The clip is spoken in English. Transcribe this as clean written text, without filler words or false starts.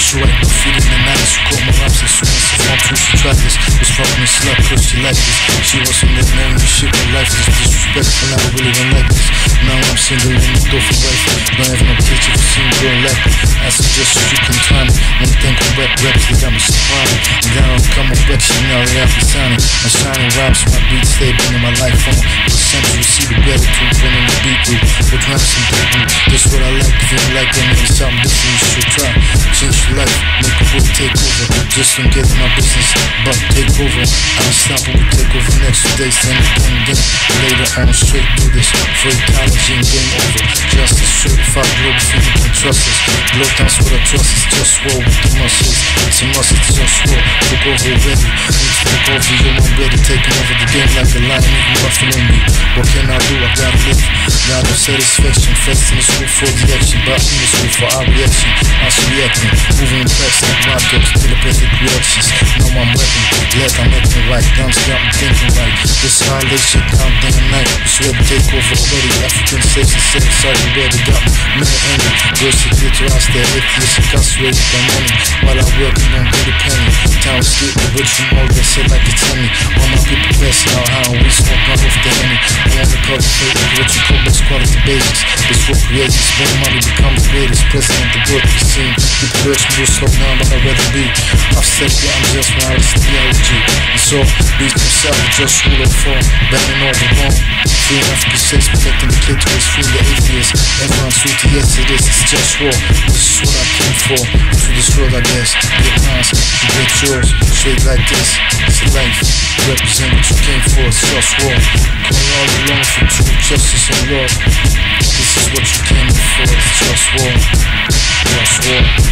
She write graffiti in the night. She caught my raps and soon as she found two, she tried this. Was fucking a slut cause she liked this. She was some that man and shit, her life is disrespectful. I really don't like this. Now I'm single and moved off a wife. Don't have no kids if you see me girl like it. I suggest you can try me. When you think of rap raps, they got me surprised. And then I'll come up back, now they have me signing. I'm shining raps, my beats stay bringing my life on. For the century, see the gratitude running the beat through. But rhymes some people, that's what I like. If you don't like that, maybe something different you should try. Change your life, make a book take over. Just don't get in my business, but take over. Unstoppable, take over next day, stand again. Later on, straight through this. For ecology and game over. Justice, certified global feeling, can trust us. Globetown's what I trust is just war with the muscles. It's a must, it's just war. Look over already. Need to look over you, I'm ready. Taking over the game like a lion, even buffalo me. What can I do? I gotta live. Got no satisfaction. Fast in the school for the action, but in the school for our reaction. I should reacting. Moving fast like rock dogs, telepathic reactions. Now I'm rapping, glad I'm acting right. Guns got me thinking right. This how I lay shit down day and night. It's ready to take over already. African states and set aside already. Got me minute angry. Girls to get to us there. Atheists incarcerated by money. While I work and don't get a penny. Town street, the rich from all that shit like it's Henny. All my people passing out how we smoke right off the Henny. I want to cultivate what you call best quality basics. This for creators, spend money become the greatest. President the birth of the scene. The person will slow down but I'd rather be. I've said that I'm just when I was theology. And so, these themselves just rule of form. Banning all the wrong. Free African states, protecting the clitoris, free the atheists. Everyone's free to yes it is, it's just war. This is what I came for. For this world I guess. Get mine, you get yours. Straight like this, it's a life. Represent what you came for, it's just war. Going all along for truth, justice and love. This is what you came for, it's just war. Just war.